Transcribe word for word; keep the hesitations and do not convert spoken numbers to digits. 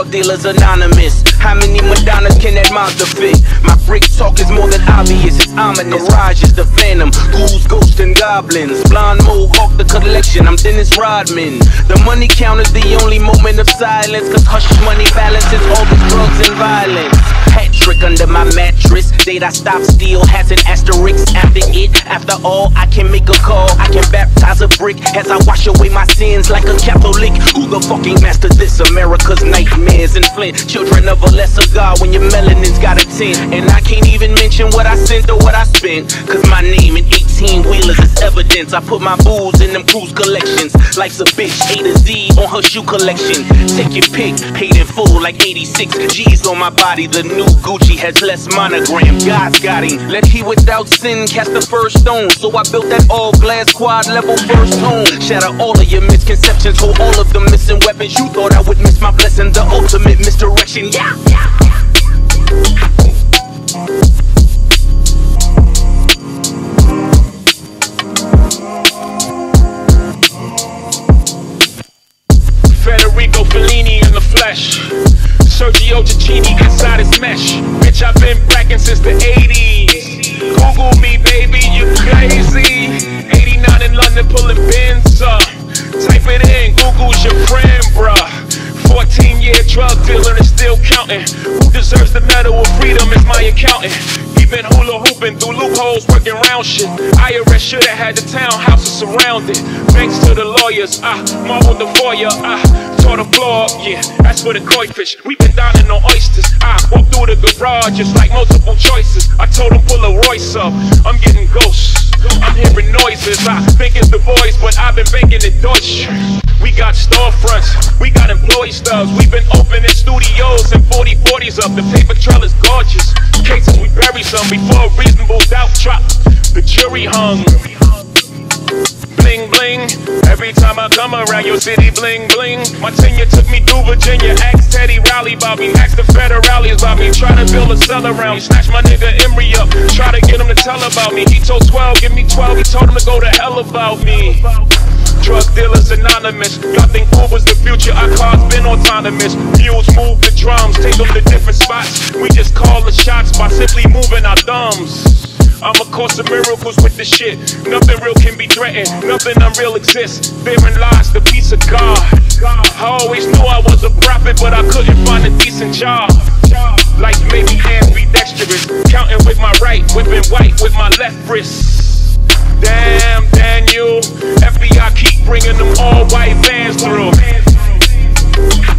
Drug Dealers Anonymous. How many Madonnas can that monster fit? My freak talk is more than obvious, it's ominous. Garage is the phantom, ghouls, ghosts, and goblins. Blonde mohawk, the collection, I'm Dennis Rodman. The money count is the only moment of silence, cause hush money balances all the drugs and violence. Hat trick under my mattress, date I stop steal has an asterisk after it. After all, I can make a call, I can baptize a brick as I wash away my sins like a Catholic. Who the fucking master this? America's nightmares in Flint. Children of a lesser god when your melanin's got a tin. And I can't even mention what I sent or what I spent, cause my name in eighteen wheelers is evidence. I put my booze in them cruise collections. Life's a bitch, A to Z on her shoe collection. Take your pick, paid in full like eighty-six G's on my body. The new Gucci has less monogram. God's got him. Let he without sin cast the first stone. So I built that all glass quad level first home. Shatter all of your misconceptions, hold all of the missing weapons. You thought I would miss my blessing, the ultimate misdirection. Yeah, yeah, yeah. Federico Fellini in the flesh, Sergio Cicchini inside his mesh. Bitch, I've been bracking since the eighties. Google me, baby, you crazy. eighty-nine in London, pulling bins up. Type it in, Google's your friend, bruh. fourteen year drug dealer and still counting. Who deserves the medal of freedom is my accountant. He been hula hooping through loopholes, working round shit. I R S should've had the townhouses surrounded. Thanks to the lawyers, I marbled the foyer, I tore the floor up, yeah, that's for the koi fish. We been dining on oysters. I walk through the garage just like multiple choices. I told him pull a Royce up, I'm getting ghosts. I'm hearing noises, I think it's the voice, but I've been banking the Deutsch. We got storefronts, we got employee stubs. We've been opening studios and forty forties up. The paper trail is gorgeous. Cases we bury some before a reasonable doubt dropped. The jury hung. Bling bling, every time I come around your city, bling bling. My tenure took me through Virginia. Ask Teddy Riley about me, ask the federales about me. Try to build a cell around me, snatch my nigga Emery up. Try to get him to tell about me. He told twelve, give me twelve. He told him to go to hell about me. Drug Dealers Anonymous. Y'all think Uber's the future, our car's been autonomous. Mules move the drums, take them to different spots. We just call the shots by simply moving our thumbs. I'm a course of miracles with the shit. Nothing real can be threatened, nothing unreal exists. Therein lies the peace of God. I always knew I was a prophet, but I couldn't find a decent job. Life made me ambidextrous, counting with my right, whipping white with my left wrist. Damn, Daniel, F B I keep bringing them all white vans through.